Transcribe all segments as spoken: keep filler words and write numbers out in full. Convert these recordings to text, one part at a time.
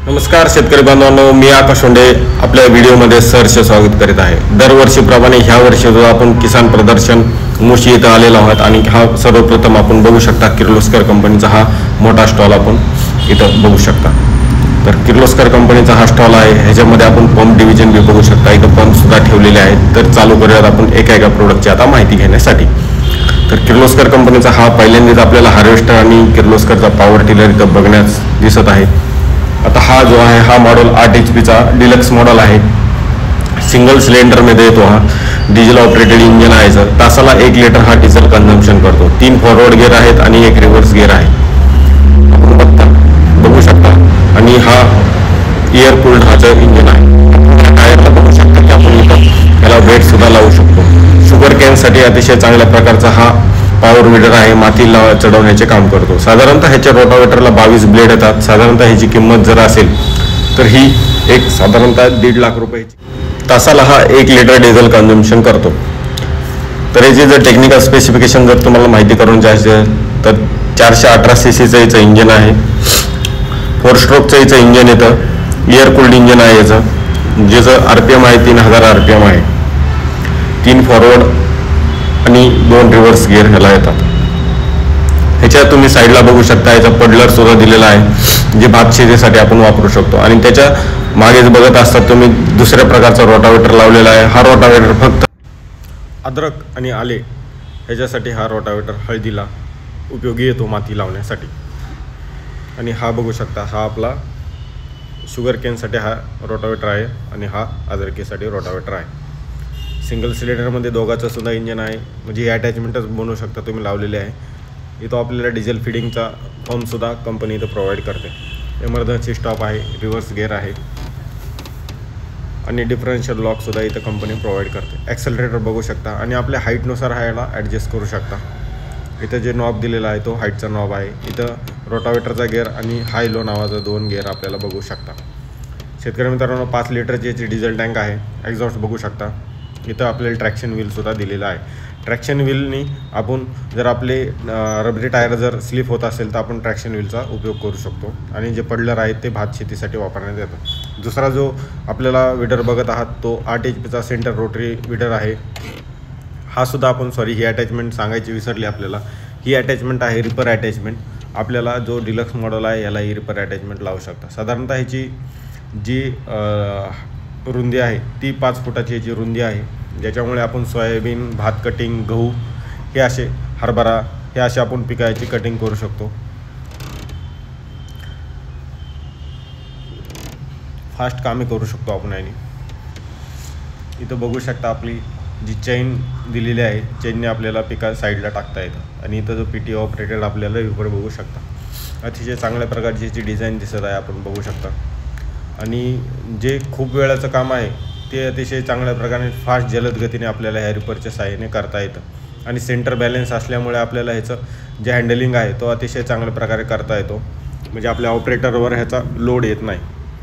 नमस्कार शेतकरी बांधवांनो, मी आकाश होंडे आपल्या व्हिडिओमध्ये सहर्ष स्वागत करीत आहे। दरवर्षीप्रमाणे ह्या वर्षी जो आपण किसान प्रदर्शन मुशी इथं आलेलो आहोत आणि हा सर्वप्रथम आपण बघू शकता किर्लोस्कर कंपनीचा हा मोठा स्टॉल आपण इथं बघू शकता। तर किर्लोस्कर कंपनीचा हा स्टॉल आहे, ह्याच्यामध्ये आपण पंप डिव्हिजन बी बघू शकता। इथं पंप सुद्धा ठेवलेले आहेत। तर चालू करूयात आपण एका एका प्रोडक्टची आता माहिती घेण्यासाठी। तर किर्लोस्कर कंपनीचा हा पहिल्यांदाच आपल्याला हार्वेस्टर आणि किर्लोस्करचा पॉवर टिलर इथं बघण्यास दिसत आहे। आता हा जो आहे हा मॉडेल आठ एच पीचा डिलक्स मॉडेल आहे। सिंगल सिलेंडरमध्ये येतो। हा डिझेल ऑपरेटेड इंजिन आहे। सर तासाला एक लिटर हा डिझेल कन्झम्पशन करतो। तीन फॉरवर्ड गिअर आहेत आणि एक रिव्हर्स गिअर आहे, आपण बघता बघू शकता। आणि हा एअर कूल्ड हाचं इंजिन आहे। टायरला बघू शकता की आपण इथं याला वेट सुद्धा लावू शकतो। शुगर कॅनसाठी अतिशय चांगल्या प्रकारचा हा पॉवर विडर आहे, मातीला चढवण्याचे काम करतो। साधारणतः ह्याच्या रोटावेटरला बावीस ब्लेड येतात। साधारणतः ह्याची किंमत जर असेल तर ही एक साधारणतः दीड लाख रुपयाची। तासाला हा एक लिटर डिझेल कन्झम्पशन करतो। तर याची जर टेक्निकल स्पेसिफिकेशन जर तुम्हाला माहिती करून घ्यायची तर चारशे अठरा सी सीचं याचं इंजिन आहे। फोर स्ट्रोकचं याचं इंजिन येतं, एअर कूल्ड इंजिन आहे याचं, ज्याचं आर पी एम आहे तीन हजार आर पी एम आहे। तीन फॉरवर्ड आणि दोन रिव्हर्स गिअर ह्याला येतात। ह्याच्यात तुम्ही साईडला बघू शकता याचा पडलर सुद्धा दिलेला आहे, जे भात शेतीसाठी आपण वापरू शकतो। आणि त्याच्या मागेच बघत असतात तुम्ही दुसऱ्या प्रकारचा रोटावेटर लावलेला आहे। हा रोटावेटर फक्त अद्रक आणि आले ह्याच्यासाठी हा रोटावेटर हळदीला उपयोगी येतो, माती लावण्यासाठी। आणि हा बघू शकता हा आपला शुगर केनसाठी हा रोटावेटर आहे आणि हा अद्रकीसाठी रोटावेटर आहे। सिंगल सिलेंडरमध्ये दोघाचं सुद्धा इंजिन आहे, म्हणजे हे अटॅचमेंटच बनवू शकता तुम्ही लावलेले आहे। इथं आपल्याला डिझेल फिडिंगचा पंपसुद्धा कंपनी इथं प्रोव्हाइड करते। इमर्जन्सी स्टॉप आहे, रिव्हर्स गिअर आहे आणि डिफरन्शियल लॉकसुद्धा इथं कंपनी प्रोव्हाइड करते। ॲक्सेलरेटर बघू शकता आणि आपल्या हाईटनुसार हा याला ॲडजस्ट करू शकता। इथं जे नॉब दिलेला आहे तो हाईटचा नॉब आहे। इथं रोटावेटरचा गिअर आणि हाय लो नावाचा दोन गिअर आपल्याला बघू शकता। शेतकरी मित्रांनो, पाच लिटरची याची डिझेल टँक आहे। एक्झॉस्ट बघू शकता। इथं आपल्याला ट्रॅक्शन व्हीलसुद्धा दिलेला आहे। ट्रॅक्शन व्हीलनी आपण जर आपले रबरी टायर जर स्लिप होत असेल तर आपण ट्रॅक्शन व्हीलचा उपयोग करू शकतो। आणि जे पडलर आहेत ते भात शेतीसाठी वापरण्यात येतं। दुसरा जो आपल्याला विडर बघत आहात तो आठ एच पीचा सेंटर रोटरी विडर आहे। हा सुद्धा आपण सॉरी ही अटॅचमेंट सांगायची विसरली आपल्याला। ही अटॅचमेंट आहे रिपर अटॅचमेंट। आपल्याला जो डिलक्स मॉडेल आहे याला ही रिपर अटॅचमेंट लावू शकता। साधारणतः ह्याची जी रुंदी आहे ती पाच फुटाची याची रुंदी आहे, ज्याच्यामुळे आपण सोयाबीन, भात कटिंग, गहू हे असे हरभरा हे असे आपण पिकाची कटिंग करू शकतो। फास्ट कामे करू शकतो आपण। आणि इथं बघू शकता आपली जी चेन दिलेली आहे, चेनने आपल्याला पिका साईडला टाकता येतं। आणि इथं जो पी टी ऑपरेटेड आपल्याला इकडे बघू शकता। अतिशय चांगल्या प्रकारची याची डिझाईन दिसत आहे, आपण बघू शकता। आणि जे खूप वेळाचं काम आहे ते अतिशय चांगल्या प्रकारे फास्ट जलद गतीने आपल्याला ह्या रिपरच्या साहाय्याने करता येतं। आणि सेंटर बॅलन्स असल्यामुळे आपल्याला ह्याचं जे हँडलिंग आहे तो अतिशय चांगल्या प्रकारे करता येतो, म्हणजे आपल्या ऑपरेटरवर ह्याचा लोड येत नाही।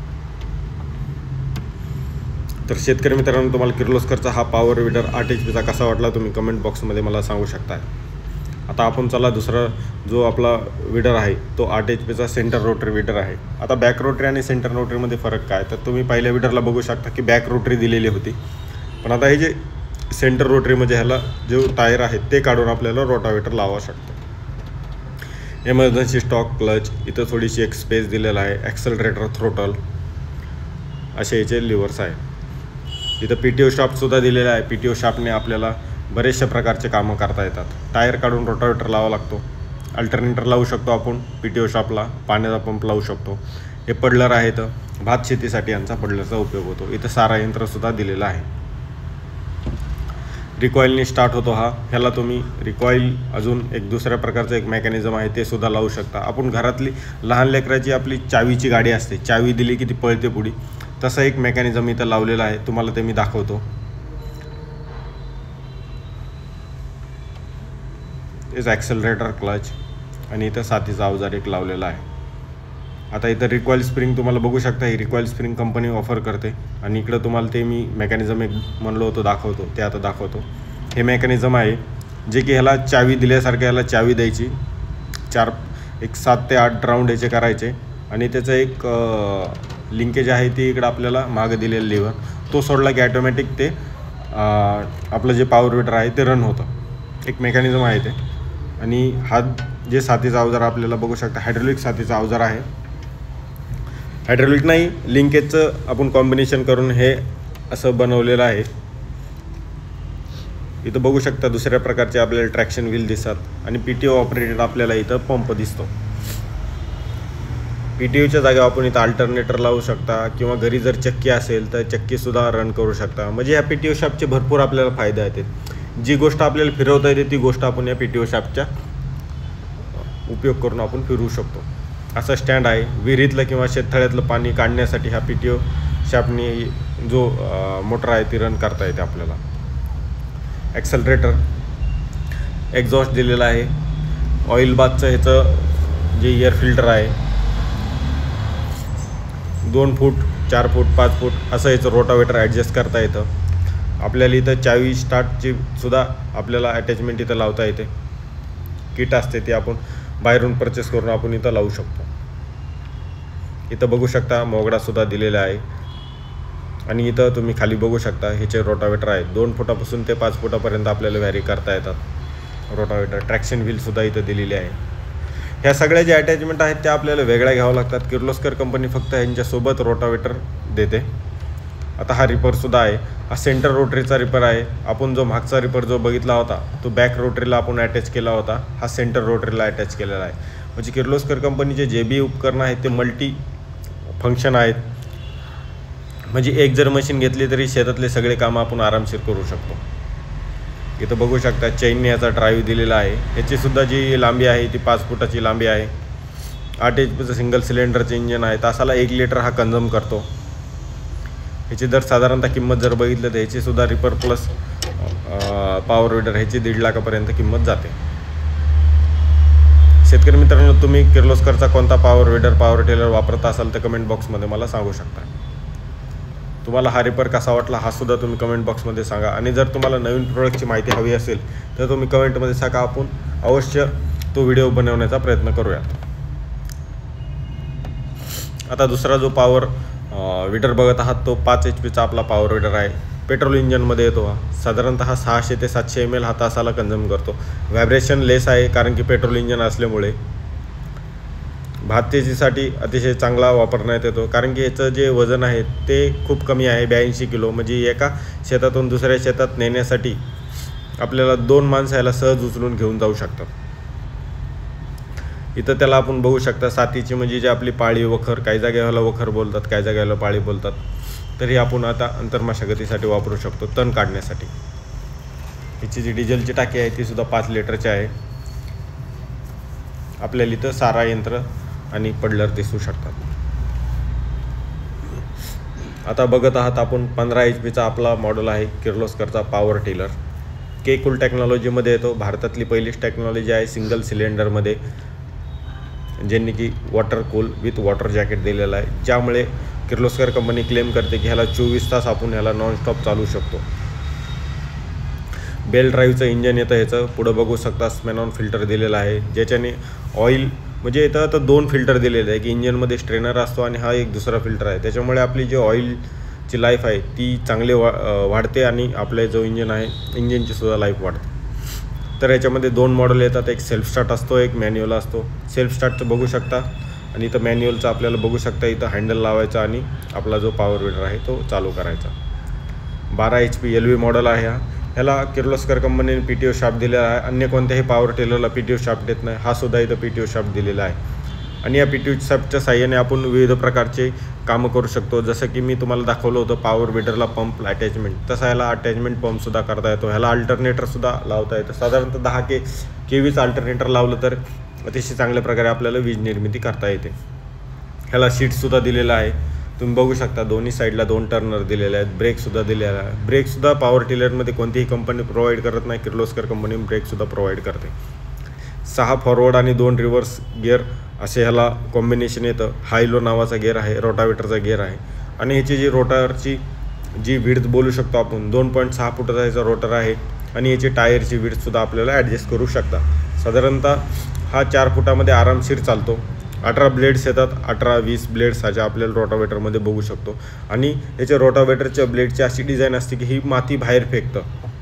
तर शेतकरी मित्रांनो, तुम्हाला किर्लोस्करचा हा पॉवर विडर आठ एच पीचा कसा वाटला तुम्ही कमेंट बॉक्समध्ये मला सांगू शकता। आता आपण चला दुसरा जो आपला विडर आहे तो आठ एच पीचा सेंटर रोटरी विडर आहे। आता बॅक रोटरी आणि सेंटर रोटरीमध्ये फरक काय, तर तुम्ही पहिल्या विडरला बघू शकता की बॅक रोटरी दिलेली होती, पण आता हे जे सेंटर रोटरी म्हणजे ह्याला जो टायर आहे ते काढून आपल्याला रोटावेटर लावा शकतो। इमर्जन्सी स्टॉक, क्लच, इथं थोडीशी एक स्पेस दिलेला आहे। ॲक्सेलरेटर, थ्रोटल असे याचे लिव्हर्स आहे। इथं पी टी ओ शाफ्टसुद्धा दिलेला आहे। पी टी ओ शाफ्टने आपल्याला बरेचशा प्रकारचे कामं करता येतात। टायर काढून रोटावेटर लावा लागतो, अल्टरनेटर लावू शकतो आपण पी टी ओ शाफ्टला, पाण्याचा पंप लावू शकतो। हे पडलर आहे, तर भात शेतीसाठी यांचा पडलरचा उपयोग होतो। इथं सारा यंत्रसुद्धा दिलेलं आहे। रिकॉईलने स्टार्ट होतो हा, ह्याला तुम्ही रिकॉईल अजून एक दुसऱ्या प्रकारचं एक मेकॅनिझम आहे ते सुद्धा लावू शकता। आपण घरातली लहान लेकराची आपली चावीची गाडी असते, चावी दिली की ती पळते पुढे, तसं एक मेकॅनिझम इथं लावलेलं आहे। तुम्हाला ते मी दाखवतो। इथं ॲक्सेलरेटर, क्लच आणि इथं साथीचा अवजार एक लावलेला आहे। आता इथं रिकॉईल स्प्रिंग तुम्हाला बघू शकता, ही रिकॉईल स्प्रिंग कंपनी ऑफर करते। आणि इकडं तुम्हाला ते मी मेकॅनिझम एक म्हणलो होतो दाखवतो, ते आता दाखवतो। हे मेकॅनिझम आहे जे की ह्याला चावी दिल्यासारखं ह्याला चावी द्यायची, चार एक सात ते आठ राऊंड याचे करायचे आणि त्याचं एक लिंकेज आहे ती इकडं आपल्याला मागं दिलेलं लिव्हर, तो सोडला की ॲटोमॅटिक ते आपलं जे पॉवर विडर आहे ते रन होतं. एक मेकॅनिझम आहे ते. आणि हा जे साथीचा अवजार आपल्याला बघू शकता हायड्रोलिक साथीचा अवजार आहे. हायड्रोलिक नाही, लिंकेजचं आपण कॉम्बिनेशन करून हे असं बनवलेलं आहे. इथं बघू शकता दुसऱ्या प्रकारचे आपल्याला ट्रॅक्शन व्हील दिसतात आणि पी टी ओ ऑपरेटेड आपल्याला इथं पंप दिसतो. पी टी ओच्या जागेवर आपण इथं अल्टरनेटर लावू शकता किंवा घरी जर चक्की असेल तर चक्कीसुद्धा रन करू शकता. म्हणजे या पी टी ओ शाफ्टचे भरपूर आपल्याला फायदे आहेत. जी गोष्ट आपल्याला फिरवता येते ती गोष्ट आपण या पी टी ओ शाफ्टच्या उपयोग करून आपण फिरवू शकतो. असं स्टँड आहे. विहिरीतलं किंवा शेततळ्यातलं पाणी काढण्यासाठी हा पी टी ओ शाफ्टनी जो मोटर आहे ती रन करता येते आपल्याला. ॲक्सेलरेटर, एक्झॉस्ट दिलेला आहे. ऑइल बाथचं ह्याचं जे एअर फिल्टर आहे दोन फूट चार फूट पाच फूट असं याचं रोटावेटर ॲडजस्ट करता येतं. आपल्याला इथं चावी स्टार्टची सुद्धा आपल्याला अटॅचमेंट इथं लावता येते. किट असते ती आपण बाहेरून परचेस करून आपण इथं लावू शकतो. इथं बघू शकता मोगडासुद्धा दिलेला आहे. आणि इथं तुम्ही खाली बघू शकता ह्याचे रोटावेटर आहेत. दोन फुटापासून ते पाच फुटापर्यंत आपल्याला व्हॅरी करता येतात रोटावेटर. ट्रॅक्शन व्हीलसुद्धा इथं दिलेली आहे. ह्या सगळ्या ज्या अटॅचमेंट आहेत त्या आपल्याला वेगळ्या घ्यावं लागतात. किर्लोस्कर कंपनी फक्त ह्यांच्यासोबत रोटावेटर देते. आता हा रिपरसुद्धा आहे. हा सेंटर रोटरीचा रिपर आहे. आपण जो मागचा रिपर जो बघितला होता तो बॅक रोटरीला आपण अटॅच केला होता. हा सेंटर रोटरीला अटॅच केलेला आहे. म्हणजे किर्लोस्कर कंपनीचे जे बी उपकरणं आहेत ते मल्टी फंक्शन आहेत. म्हणजे एक जर मशीन घेतली तरी शेतातले सगळे कामं आपण आरामशीर करू शकतो. इथं बघू शकता चैनने याचा ड्राईव्ह दिलेला आहे. ह्याचीसुद्धा जी लांबी आहे ती पाच फुटाची लांबी आहे. आठ एच पीचं सिंगल सिलेंडरचं इंजन आहे. तासाला एक लिटर हा कंझ्युम करतो. ह्याची जर साधारणतः किंमत जर बघितलं तर ह्याचीसुद्धा रिपर प्लस पॉवर विडर ह्याची दीड लाखापर्यंत किंमत जाते. शेतकरी मित्रांनो, तुम्ही किर्लोस्करचा कोणता पॉवर विडर पॉवर टेलर वापरत असाल तर कमेंट बॉक्समध्ये मला सांगू शकता. तुम्हाला हा रिपर कसा वाटला हा सुद्धा तुम्ही कमेंट बॉक्समध्ये सांगा. आणि जर तुम्हाला नवीन प्रोडक्टची माहिती हवी असेल तर तुम्ही कमेंटमध्ये सांगा. आपण अवश्य तो व्हिडिओ बनवण्याचा प्रयत्न करूयात. आता दुसरा जो पॉवर विडर बघत आहात तो पाच एच पीचा आपला पॉवर विडर आहे. पेट्रोल इंजनमध्ये येतो. हा साधारणतः सहाशे ते सातशे एम एल हा तासाला कंझ्युम करतो. व्हायब्रेशन लेस आहे कारण की पेट्रोल इंजन असल्यामुळे. भातशेतीसाठी अतिशय चांगला वापरण्यात येतो कारण की याचं जे वजन आहे ते खूप कमी आहे, ब्याऐंशी किलो. म्हणजे एका शेतातून दुसऱ्या शेतात नेण्यासाठी आपल्याला दोन माणसं याला सहज उचलून घेऊन जाऊ शकतात. इथं त्याला आपण बघू शकता साथीची म्हणजे जी आपली पाळी वखर, काही जागेला वखर बोलतात, काही जागेला पाळी बोलतात. तरी आपण आता अंतर्मशागतीसाठी वापरू शकतो, तण काढण्यासाठी. हिची जी डिझेलची टाकी आहे ती सुद्धा पाच लिटरची आहे. आपल्याला इथं सारा यंत्र आणि पडलर दिसू शकतात. आता बघत आहात आपण पंधरा एच पीचा आपला मॉडेल आहे किर्लोस्करचा पॉवर टिलर. के कूल टेक्नॉलॉजीमध्ये येतो. भारतातली पहिलीच टेक्नॉलॉजी आहे सिंगल सिलेंडरमध्ये, ज्यांनी की water cool with water jacket दिलेलं आहे. ज्यामुळे किर्लोस्कर कंपनी क्लेम करते की ह्याला चोवीस तास आपण ह्याला नॉनस्टॉप चालू शकतो. बेल ड्राईव्हचं इंजन येतं. ह्याचं पुढं बघू शकता स्मेनॉन फिल्टर दिलेला आहे, ज्याच्याने ऑइल म्हणजे इथं आता दोन फिल्टर दिलेले आहे की इंजनमध्ये स्ट्रेनर असतो आणि हा एक दुसरा फिल्टर आहे. त्याच्यामुळे आपली जी ऑइलची लाईफ आहे ती चांगली वा वाढते आणि आपले जो इंजन आहे इंजिनची सुद्धा लाईफ वाढते. तर याच्यामध्ये दोन मॉडेल येतात. एक सेल्फ स्टार्ट असतो, एक मॅन्युअल असतो. सेल्फ स्टार्टचं बघू शकता आणि इथं मॅन्युअलचं आपल्याला बघू शकता. इथं हँडल लावायचा आणि आपला जो पॉवर विडर आहे तो चालू करायचा. बारा H P L V model आहे हा. ह्याला किर्लोस्कर कंपनीने पी टी ओ शाफ्ट दिलेला आहे. अन्य कोणत्याही पॉवर टेलरला पी टी ओ शाफ्ट देत नाही. हा सुद्धा इथं पी टी ओ शाफ्ट दिलेला आहे. आणि या पी टी ओ शाफ्टच्या साह्याने आपण विविध प्रकारचे कामं करू शकतो. जसं की मी तुम्हाला दाखवलं होतं पॉवर विडरला पंप अटॅचमेंट, तसा ह्याला अटॅचमेंट पंपसुद्धा करता येतो. ह्याला अल्टरनेटरसुद्धा लावता येतं. साधारणतः दहा के केवीचं अल्टरनेटर लावलं तर अतिशय चांगल्या प्रकारे आपल्याला वीज निर्मिती करता येते. ह्याला सीटसुद्धा दिलेला आहे. तुम्ही बघू शकता दोन्ही साईडला दोन टर्नर दिलेले आहेत. ब्रेकसुद्धा दिलेला आहे. ब्रेकसुद्धा पॉवर टिलरमध्ये कोणतीही कंपनी प्रोव्हाइड करत नाही, किर्लोस्कर कंपनी ब्रेकसुद्धा प्रोव्हाइड करते. सहा फॉरवर्ड आणि दोन रिव्हर्स गिअर असे ह्याला कॉम्बिनेशन येतं. हाय लो नावाचा गिअर आहे, रोटावेटरचा गिअर आहे. आणि ह्याची जी रोटारची जी विड्थ बोलू शकतो आपण दोन पॉईंट सहा फुटाचा याचा रोटर आहे. आणि याची टायरची विड्थसुद्धा आपल्याला ॲडजस्ट करू शकता. साधारणतः हा चार फुटामध्ये आरामशीर चालतो. अठरा ब्लेड्स येतात, अठरा वीस ब्लेड्स ह्याच्या आपल्याला रोटावेटरमध्ये बघू शकतो. आणि याच्या रोटावेटरच्या ब्लेडची अशी डिझाईन असते की ही माती बाहेर फेकतं,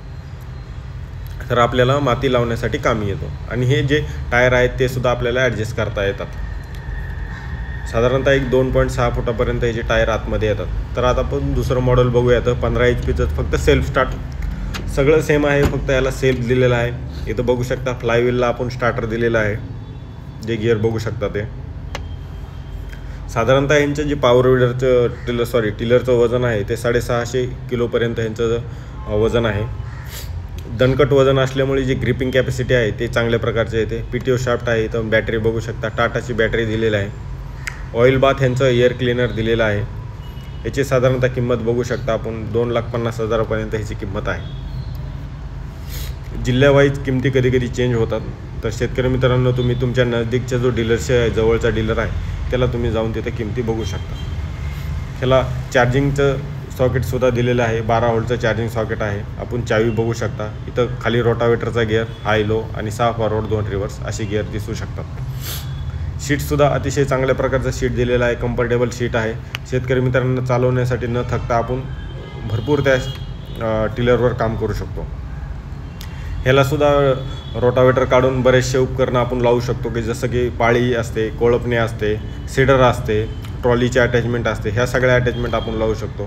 तर आपल्याला माती लावण्यासाठी कामी येतो. आणि हे जे टायर आहेत ते सुद्धा आपल्याला ॲडजस्ट करता येतात. साधारणतः एक दोन पॉईंट सहा फुटापर्यंत हे जे टायर आतमध्ये येतात. तर आता आपण दुसरं मॉडेल बघूयात. पंधरा एच पीचं फक्त सेल्फ स्टार्ट, सगळं सेम आहे, फक्त याला सेल्फ दिलेलं आहे. इथं बघू शकता फ्लायव्हीलला आपण स्टार्टर दिलेलं आहे, जे गिअर बघू शकता ते. साधारणतः यांचं जे पॉवर विडरचं टिलर सॉरी टिलरचं वजन आहे ते साडेसहाशे किलोपर्यंत यांचं वजन आहे. दणकट वजन असल्यामुळे जी ग्रिपिंग कॅपॅसिटी आहे ते चांगल्या प्रकारचे येते. पी टी ओ शाफ्ट आहे, इथं बॅटरी बघू शकता, टाटाची बॅटरी दिलेली आहे. ऑइल बाथ यांचं एअर क्लिनर दिलेलं आहे. याची साधारणतः किंमत बघू शकता आपण दोन लाख पन्नास हजारापर्यंत ह्याची किंमत आहे. जिल्ह्यावाईज किमती कधी कधी चेंज होतात. तर शेतकरी मित्रांनो, तुम्ही तुमच्या नजदीकचा जो डीलरशिप आहे, जवळचा डीलर आहे, त्याला तुम्ही जाऊन तिथे किमती बघू शकता. ह्याला चार्जिंगचं सॉकेटसुद्धा दिलेलं आहे, बारा व्होल्टचं चार्जिंग सॉकेट आहे. आपण चावी बघू शकता. इथं खाली रोटावेटरचा गिअर हाय लो आणि सहा फॉरवर्ड दोन रिव्हर्स अशी गिअर दिसू शकतात. शीटसुद्धा अतिशय चांगल्या प्रकारचं शीट दिलेलं आहे, कम्फर्टेबल शीट आहे. शेतकरी मित्रांना चालवण्यासाठी न थकता आपण भरपूर त्या टिलरवर काम करू शकतो. ह्यालासुद्धा रोटावेटर काढून बरेचसे उपकरणं आपण लावू शकतो, की जसं की पाळी असते, कोळपणे असते, सीडर असते, ट्रॉलीचे अटॅचमेंट असते, ह्या सगळ्या अटॅचमेंट आपण लावू शकतो.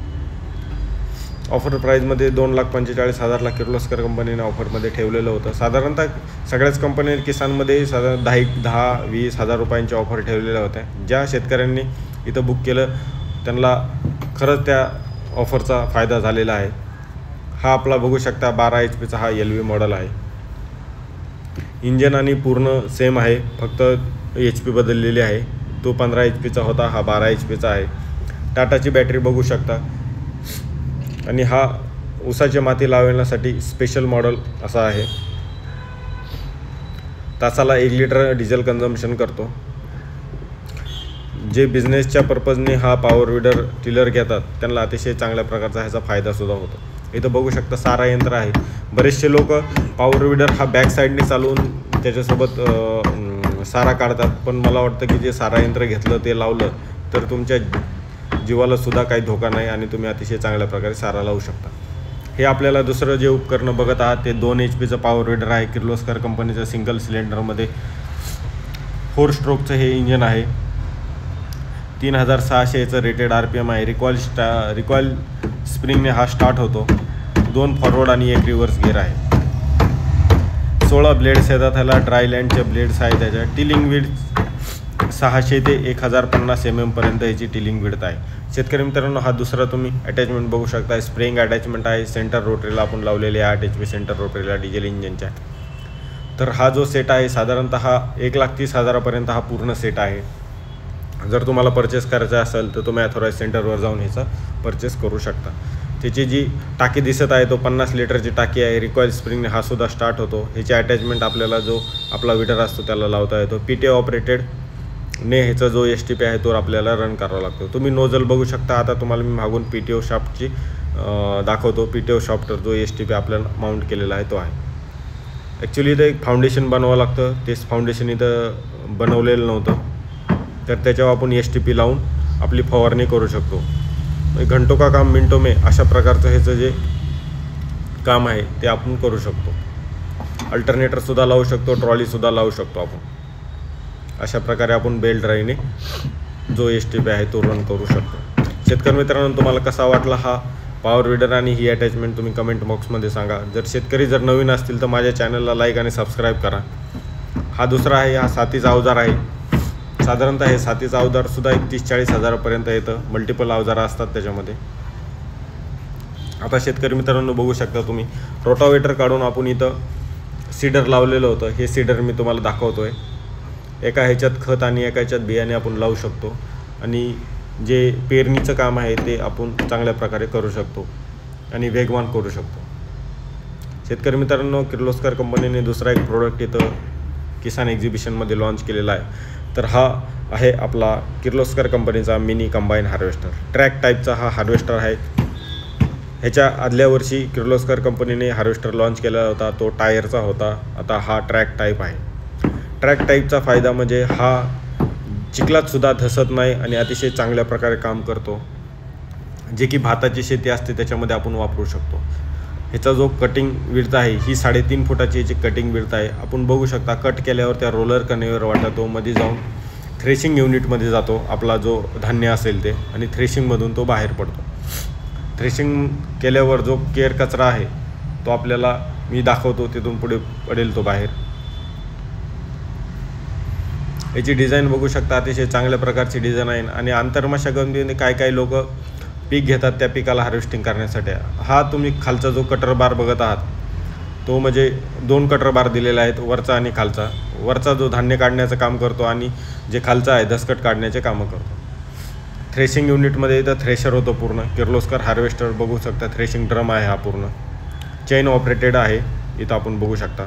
ऑफर प्राईजमध्ये दोन लाख पंचेचाळीस हजारला किर्लोस्कर कंपनीने ऑफरमध्ये ठेवलेलं होतं. साधारणतः सगळ्याच कंपनी किसानमध्ये साधारण दहा दहा वीस हजार रुपयांची ऑफर ठेवलेल्या होत्या. ज्या शेतकऱ्यांनी इथं बुक केलं त्यांना खरंच त्या ऑफरचा फायदा झालेला आहे. हा आपला बघू शकता बारा एच पीचा हा एल व्ही मॉडेल आहे. इंजन आणि पूर्ण सेम आहे, फक्त एच पी बदललेली आहे. तो पंधरा एच पीचा होता, हा बारा एच पीचा आहे. टाटाची बॅटरी बघू शकता. आणि हा ऊसाची माती लावण्यासाठी स्पेशल मॉडेल असा आहे. तासाला एक लिटर डिझेल कन्झम्पशन करतो. जे बिझनेसच्या पर्पजने हा पॉवर विडर टिलर घेतात त्यांना अतिशय चांगल्या प्रकारचा ह्याचा फायदासुद्धा होतो. इथं बघू शकता सारा यंत्र आहे. बरेचसे लोक पॉवर विडर हा बॅक साईडने चालवून त्याच्यासोबत सारा काढतात, पण मला वाटतं की जे सारा यंत्र घेतलं ते लावलं तर तुमच्या जीवाला सुद्धा काही धोका नाही आणि तुम्ही अतिशय चांगल्या प्रकारे सारा लावू शकता. हे आपल्याला दुसरं जे उपकरण बघत आहात ते दोन एच पीचं पॉवर विडर आहे. किर्लोस्कर कंपनीचं सिंगल सिलेंडरमध्ये फोर स्ट्रोकचं हे इंजन आहे. तीन हजार सहाशे याचं रेटेड आर पी एम आहे. रिकॉईल स्टा रिकॉईल स्प्रिंगने हा स्टार्ट होतो. दोन फॉरवर्ड आणि एक रिव्हर्स गिअर आहे. सोळा ब्लेड्स येतात ह्याला. ड्राय लँडचे ब्लेड्स आहे. त्याच्या टिलिंग विड्थ सहाशे ते एक हजार पन्नास एम एमपर्यंत याची टिलिंग विड्थ आहे. शेतकरी मित्रांनो, हा दुसरा तुम्ही अटॅचमेंट बघू शकता. स्प्रिंग अटॅचमेंट आहे. सेंटर रोटरीला आपण लावलेले आहे, आठ एच पी सेंटर रोटरीला डिझेल इंजनच्या. तर हा जो सेट आहे साधारणतः हा एक लाख तीस हजारापर्यंत हा पूर्ण सेट आहे. जर तुम्हाला परचेस करायचा असेल तर तुम्ही ॲथोराईज सेंटरवर जाऊन ह्याचा परचेस करू शकता. त्याची जी टाकी दिसत आहे तो पन्नास लिटरची टाकी आहे. रिकॉईल स्प्रिंगने हा सुद्धा स्टार्ट होतो. ह्याची अटॅचमेंट आपल्याला जो आपला विडर असतो त्याला लावता येतो. पी टी ऑपरेटेड ने ह्याचा जो एस टी पी आहे तो आपल्याला रन करावा लागतो. तुम्ही नोजल बघू शकता. आता तुम्हाला मी मागून पी टी ओ शाफ्टची दाखवतो. पी टी ओ शाफ्टर जो एस टी पी आपल्याला माउंट केलेला आहे तो आहे. ॲक्च्युली इथं एक फाउंडेशन बनवावं लागतं. तेच फाउंडेशन इथं बनवलेलं नव्हतं, तर त्याच्यावर आपण एस टी पी लावून आपली फवारणी करू शकतो. घंटो का काम मिनटो में अशा प्रकारचं ह्याचं जे काम आहे ते आपण करू शकतो. अल्टरनेटरसुद्धा लावू शकतो, ट्रॉलीसुद्धा लावू शकतो आपण. अशा प्रकारे आपण बेल्ट ड्राईव्हने जो एस टी पी आहे तो रन करू शकतो. शेतकरी मित्रांनो, तुम्हाला कसा वाटला हा पॉवर विडर आणि ही अटॅचमेंट तुम्ही कमेंट बॉक्समध्ये सांगा. जर शेतकरी जर नवीन असतील तर माझ्या चॅनलला लाईक आणि सबस्क्राईब करा. हा दुसरा आहे, हा साथीचा अवजार आहे. साधारणतः हे साथीचं अवजारसुद्धा एक तीस चाळीस हजारापर्यंत येतं. मल्टिपल अवजारं असतात त्याच्यामध्ये. आता शेतकरी मित्रांनो बघू शकता तुम्ही, रोटावेटर काढून आपण इथं सीडर लावलेलं होतं. हे सीडर मी तुम्हाला दाखवतो आहे. एका ह्याच्यात खत आणि एका ह्याच्यात बियाणे आपण लावू शकतो आणि जे पेरणीचं काम आहे ते आपण चांगल्या प्रकारे करू शकतो आणि वेगवान करू शकतो. शेतकरी मित्रांनो, किर्लोस्कर कंपनीने दुसरा एक प्रोडक्ट इथं किसान एक्झिबिशनमध्ये लॉन्च केलेला आहे. तर हा आहे आपला किर्लोस्कर कंपनीचा मिनी कंबाईन हार्वेस्टर. ट्रॅक टाईपचा हा हार्वेस्टर आहे. ह्याच्या आदल्या वर्षी किर्लोस्कर कंपनीने हार्वेस्टर लॉन्च केला होता, तो टायरचा होता. आता हा ट्रॅक टाईप आहे. ट्रॅक टाईपचा फायदा म्हणजे हा चिखलात सुद्धा धसत नाही आणि अतिशय चांगल्या प्रकारे काम करतो. जे की भाताची शेती असते त्याच्यामध्ये आपण वापरू शकतो. ह्याचा जो कटिंग विड्थ आहे ही साडेतीन फुटाची याची कटिंग विड्थ आहे. आपण बघू शकता कट केल्यावर त्या रोलर कन्व्हेयर वाटतो मध्ये जाऊन थ्रेशिंग युनिटमध्ये जातो आपला जो धान्य असेल ते, आणि थ्रेशिंगमधून तो बाहेर पडतो. थ्रेशिंग केल्यावर जो केर कचरा आहे तो आपल्याला मी दाखवतो, तिथून पुढे पडेल तो बाहेर. याची डिझाईन बघू शकता, अतिशय चांगल्या प्रकारची डिझाईन आहे. आणि आंतरमशागतीने काय काय लोक पीक घेतात त्या पिकाला हार्वेस्टिंग करण्यासाठी. हा तुम्ही खालचा जो कटर बार बघत आहात तो म्हणजे दोन कटर बार दिलेले आहेत, वरचा आणि खालचा. वरचा जो धान्य काढण्याचं काम करतो आणि जे खालचा आहे दसकट काढण्याचे कामं करतो. थ्रेशिंग युनिटमध्ये इथं थ्रेशर होतो पूर्ण. किर्लोस्कर हार्वेस्टर बघू शकता, थ्रेशिंग ड्रम आहे हा पूर्ण, चेन ऑपरेटेड आहे. इथं आपण बघू शकता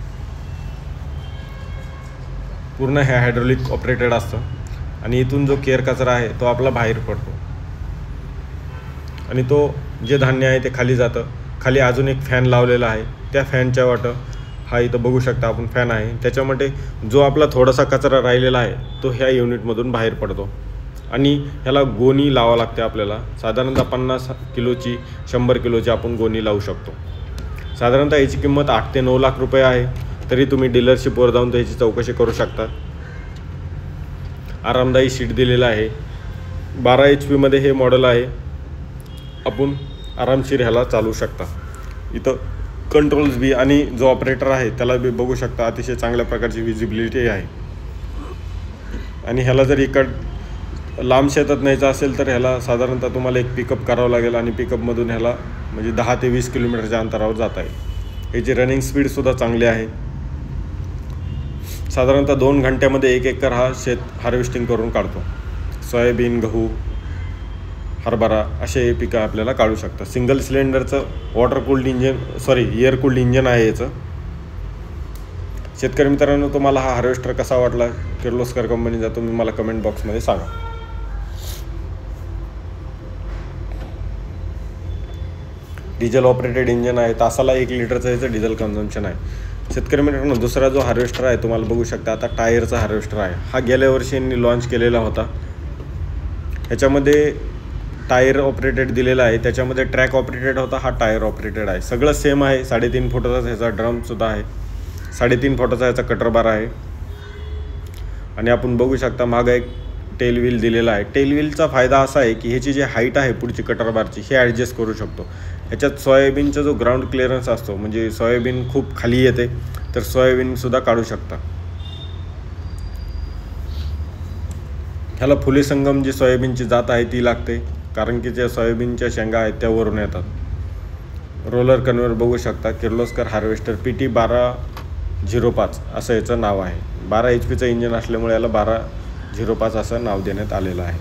पूर्ण हे हायड्रोलिक ऑपरेटेड असतं. आणि इथून जो केर कचरा आहे तो आपला बाहेर पडतो आणि तो जे धान्य आहे ते खाली जातं. खाली अजून एक फॅन लावलेला आहे, त्या फॅनच्या वाटं हा इथं बघू शकता आपण फॅन आहे. त्याच्यामध्ये जो आपला थोडासा कचरा राहिलेला आहे तो ह्या युनिटमधून बाहेर पडतो. आणि ह्याला गोणी लावा लागते आपल्याला. साधारणतः पन्नास किलोची शंभर किलोची आपण गोणी लावू शकतो. साधारणतः याची किंमत आठ ते नऊ लाख रुपये आहे. तरी तुम्ही डीलरशिपवर जाऊन त्याची चौकशी करू शकता. आरामदायी सीट दिलेला आहे. बारा एच पीमध्ये हे मॉडेल आहे. आपण आरामशीर ह्याला चालू शकता. इथं कंट्रोल्स बी आणि जो ऑपरेटर आहे त्याला बी बघू शकता, अतिशय चांगल्या प्रकारची विजिबिलिटी आहे. आणि ह्याला जर इकड लांब शेतात न्यायचं असेल तर ह्याला साधारणतः तुम्हाला एक पिकअप करावं लागेल आणि पिकअपमधून ह्याला म्हणजे दहा ते वीस किलोमीटरच्या अंतरावर जाता येईल. याची रनिंग स्पीडसुद्धा चांगली आहे. साधारणतः दोन घंट्यामध्ये एक एकर हा शेत हार्वेस्टिंग करून काढतो. सोयाबीन, गहू, हरभरा असे हे पिकं आपल्याला काढू शकतात. सिंगल सिलेंडरचं water cooled engine sorry air cooled engine आहे याचं. शेतकरी मित्रांनो, तुम्हाला हा हार्वेस्टर कसा वाटला किर्लोस्कर कंपनीचा तुम्ही मला कमेंट बॉक्समध्ये सांगा. डिझेल ऑपरेटेड इंजिन आहे. तासाला एक लिटरचं याचं डिझेल कन्झम्पशन आहे. शेतकरी मित्रांनो, दुसरा जो हार्वेस्टर आहे तुम्हाला बघू शकता आता टायरचा हार्वेस्टर आहे. हा गेल्या वर्षी यांनी लॉन्च केलेला होता. ह्याच्यामध्ये टायर ऑपरेटेड दिलेला आहे, त्याच्यामध्ये ट्रॅक ऑपरेटेड होता, हा टायर ऑपरेटेड आहे. सगळं सेम आहे. साडेतीन फुटाचा ह्याचा ड्रमसुद्धा आहे, साडेतीन फुटाचा ह्याचा कटर बार आहे. आणि आपण बघू शकता मागं एक टेल व्हील दिलेला आहे. टेल व्हीलचा फायदा असा आहे की ह्याची जी हाईट आहे पुढची कटर बारची हे ॲडजस्ट करू शकतो. ह्याच्यात सोयाबीनचा जो ग्राउंड क्लिअरन्स असतो म्हणजे सोयाबीन खूप खाली येते तर सोयाबीनसुद्धा काढू शकता. ह्याला फुले संगम जी सोयाबीनची जात आहे ती लागते, कारण की ज्या सोयाबीनच्या शेंगा आहेत त्या वरून येतात. रोलर कन्व्हेयर बघू शकता. किर्लोस्कर हार्वेस्टर पी टी बारा झिरो पाच असं याचं नाव आहे. बारा एच पीचं इंजिन असल्यामुळे याला बारा झिरो पाच असं नाव देण्यात आलेलं आहे.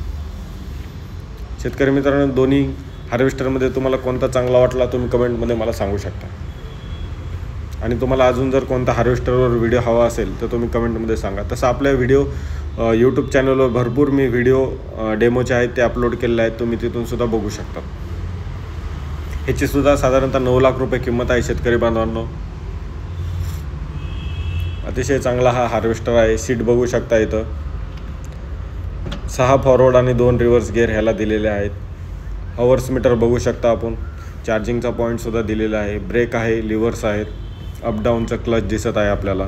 शेतकरी मित्रांनो, दोन्ही हार्वेस्टरमध्ये तुम्हाला कोणता चांगला वाटला तुम्ही कमेंटमध्ये मला सांगू शकता. आणि तुम्हाला अजून जर कोणता हार्वेस्टरवर व्हिडिओ हवा असेल तर तुम्ही कमेंटमध्ये सांगा. तसं आपल्या व्हिडिओ यूट्यूब चॅनलवर भरपूर मी व्हिडिओ डेमोचे आहेत ते अपलोड केलेले आहेत, तुम्ही तिथूनसुद्धा बघू शकता. ह्याचीसुद्धा साधारणतः नऊ लाख रुपये किंमत आहे. शेतकरी बांधवांनो, अतिशय चांगला हा हार्वेस्टर आहे. सीट बघू शकता. इथं सहा फॉरवर्ड आणि दोन रिव्हर्स गिअर ह्याला दिलेले आहेत. हॉवर्स मीटर बघू शकता आपण. चार्जिंगचा पॉईंटसुद्धा दिलेला आहे. ब्रेक आहे, लिव्हर्स आहेत, अपडाऊनचं क्लच दिसत आहे आपल्याला.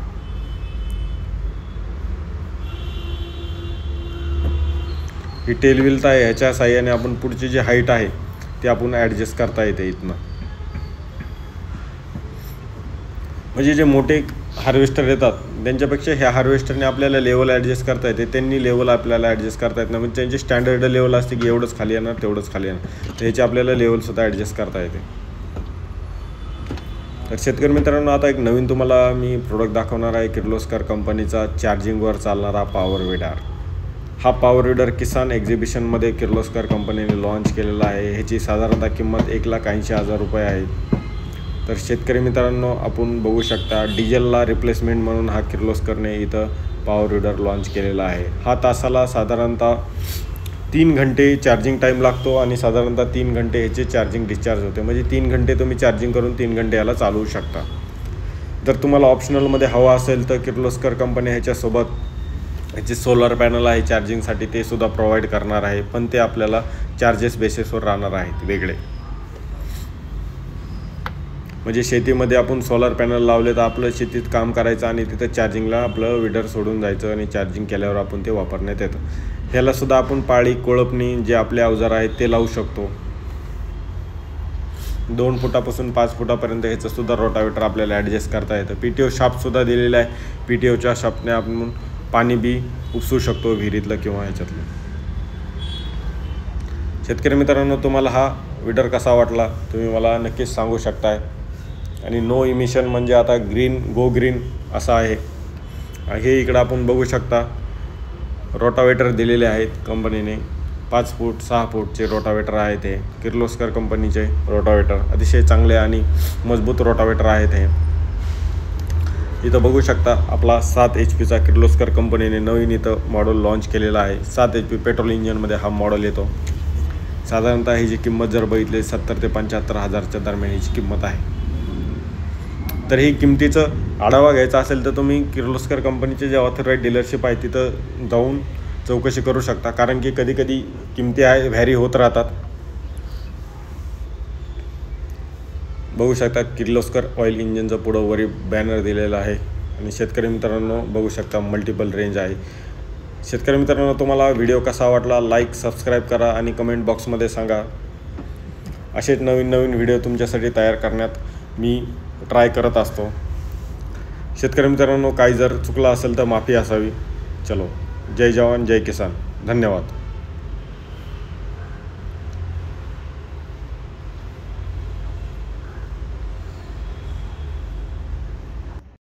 ही टेल व्हील आहे, ह्याच्या साह्याने आपण पुढची जी हाईट आहे ती आपण ॲडजस्ट करता येते इथनं. म्हणजे जे मोठे हार्वेस्टर येतात त्यांच्यापेक्षा ह्या हार्वेस्टरने आपल्याला लेवल ॲडजस्ट करता येते. त्यांनी लेवल आपल्याला ॲडजस्ट करता येत नाही. म्हणजे त्यांची स्टँडर्ड लेवल असते की एवढंच खाली येणार तेवढंच खाली येणार, तर ह्याची आपल्याला लेवलसुद्धा ॲडजस्ट करता येते. तर शेतकरी मित्रांनो, आता एक नवीन तुम्हाला मी प्रोडक्ट दाखवणार आहे. किर्लोस्कर कंपनीचा चार्जिंगवर चालणारा पॉवर विडर. हा पॉवर विडर किसान एक्झिबिशनमध्ये किर्लोस्कर कंपनीने लॉन्च केलेला आहे. ह्याची साधारणतः किंमत एक लाख ऐंशी हजार रुपये आहे. तर शेतकरी मित्रांनो, आपण बघू शकता डिझेलला रिप्लेसमेंट म्हणून हा किर्लोस्करने इथं पॉवर विडर लॉन्च केलेला आहे. हा तासाला साधारणतः तीन घंटे चार्जिंग टाईम लागतो आणि साधारणतः तीन घंटे ह्याचे चार्जिंग डिस्चार्ज होते. म्हणजे तीन घंटे तुम्ही चार्जिंग करून तीन घंटे याला चालवू शकता. जर तुम्हाला ऑप्शनलमध्ये हवा असेल तर किर्लोस्कर कंपनी ह्याच्यासोबत जे सोलर पॅनल आहे चार्जिंगसाठी ते सुद्धा प्रोव्हाइड करणार आहे, पण ते आपल्याला चार्जेस बेसिसवर राहणार आहेत वेगळे. म्हणजे शेतीमध्ये आपण सोलर पॅनल लावले तर आपलं शेतीत काम करायचं आणि तिथं चार्जिंगला आपलं विडर सोडून जायचं आणि चार्जिंग केल्यावर आपण ते वापरण्यात येतं. ह्याला सुद्धा आपण पाळी कोळपणी जे आपले अवजार आहेत ते लावू शकतो. दोन फुटापासून पाच फुटापर्यंत ह्याचं सुद्धा रोटावेटर आपल्याला ॲडजस्ट करता येतं. पी टी ओ शाफ्टसुद्धा दिलेला आहे. पी टी ओच्या शाफ्टने आपण पाणी बी उपसू शकतो विहिरीतलं किंवा ह्याच्यातलं. शेतकरी मित्रांनो, तुम्हाला हा विडर कसा वाटला तुम्ही मला नक्कीच सांगू शकताय. आणि नो इमिशन म्हणजे आता ग्रीन गो ग्रीन असं आहे. हे इकडं आपण बघू शकता रोटावेटर दिलेले आहेत कंपनीने. पाच फूट सहा फूटचे रोटावेटर आहेत हे. किर्लोस्कर कंपनीचे रोटावेटर अतिशय चांगले आणि मजबूत रोटावेटर आहेत हे. इथं बघू शकता आपला सात एच पीचा किर्लोस्कर कंपनीने नवीन इथं मॉडेल लॉन्च केलेला आहे. सात एच पी पेट्रोल इंजिनमध्ये हा मॉडेल येतो. साधारणतः ही जी किंमत जर बघितली सत्तर ते पंच्याहत्तर हजारच्या दरम्यान हिची किंमत आहे. तर ही किमतीचं आढावा घ्यायचा असेल तर तुम्ही किर्लोस्कर कंपनीचे जे ऑथराईज डीलरशिप आहे तिथं जाऊन चौकशी करू शकता, कारण की कधी कधी किमती आहे व्हॅरी होत राहतात. बघू शकता किर्लोस्कर ऑइल इंजिनचं पुढं वरी बॅनर दिलेला आहे. आणि शेतकरी मित्रांनो बघू शकता मल्टिपल रेंज आहे. शेतकरी मित्रांनो, तुम्हाला व्हिडिओ कसा वाटला लाईक सबस्क्राईब करा आणि कमेंट बॉक्समध्ये सांगा. असेच नवीन नवीन व्हिडिओ तुमच्यासाठी तयार करण्यात मी ट्राय करत असतो. शेतकरी मित्रांनो, काही जर चुकलं असेल तर माफी असावी. चलो, जय जवान जय किसान. धन्यवाद.